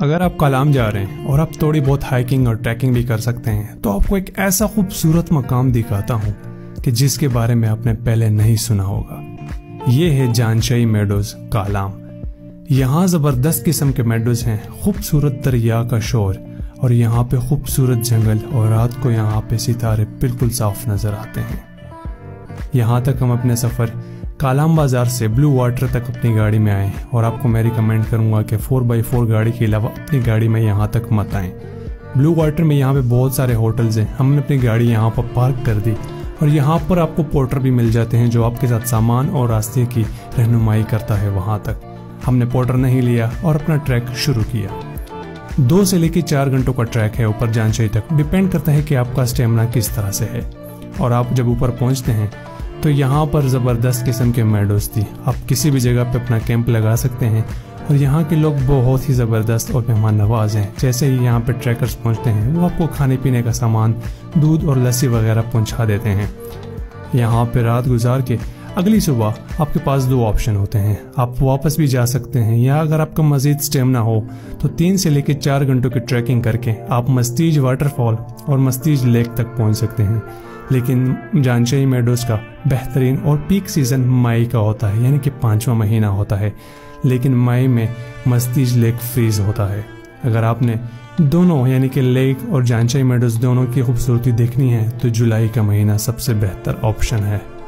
अगर आप कालाम जा रहे हैं और आप थोड़ी बहुत हाइकिंग और ट्रैकिंग भी कर सकते हैं तो आपको एक ऐसा खूबसूरत मकाम दिखाता हूँ कि जिसके बारे में आपने पहले नहीं सुना होगा। ये है जानशाही मेडोज कालाम। यहाँ जबरदस्त किस्म के मेडोज हैं, खूबसूरत दरिया का शोर और यहाँ पे खूबसूरत जंगल, और रात को यहाँ पे सितारे बिल्कुल साफ नजर आते हैं। यहाँ तक हम अपने सफर कालाम बाजार से ब्लू वाटर तक अपनी गाड़ी में आए और आपको मैं रिकमेंड करूंगा कि 4x4 गाड़ी के अलावा अपनी गाड़ी में यहाँ तक मत आएं। ब्लू वाटर में यहाँ पे बहुत सारे होटल्स हैं, हमने अपनी गाड़ी यहाँ पर पार्क कर दी और यहाँ पर आपको पोर्टर भी मिल जाते हैं जो आपके साथ सामान और रास्ते की रहनुमाई करता है। वहाँ तक हमने पोर्टर नहीं लिया और अपना ट्रैक शुरू किया। 2 से लेकर 4 घंटों का ट्रैक है ऊपर जानशाही तक, डिपेंड करता है कि आपका स्टेमिना किस तरह से है। और आप जब ऊपर पहुँचते हैं तो यहाँ पर ज़बरदस्त किस्म के मेडोज थी, आप किसी भी जगह पे अपना कैंप लगा सकते हैं और यहाँ के लोग बहुत ही ज़बरदस्त और मेहमान नवाज हैं। जैसे ही यहाँ पे ट्रैकर्स पहुँचते हैं वो आपको खाने पीने का सामान, दूध और लस्सी वगैरह पहुँचा देते हैं। यहाँ पे रात गुजार के अगली सुबह आपके पास 2 ऑप्शन होते हैं, आप वापस भी जा सकते हैं या अगर आपका मज़ीद स्टेमिना हो तो 3 से लेकर 4 घंटों की ट्रैकिंग करके आप मस्तीज वाटरफॉल और मस्तीज लेक तक पहुँच सकते हैं। लेकिन जानशाही मेडोज का बेहतरीन और पीक सीज़न मई का होता है, यानी कि 5वां महीना होता है, लेकिन मई में मस्तीज लेक फ्रीज होता है। अगर आपने दोनों यानी कि लेक और जानशाही मेडोज दोनों की खूबसूरती देखनी है तो जुलाई का महीना सबसे बेहतर ऑप्शन है।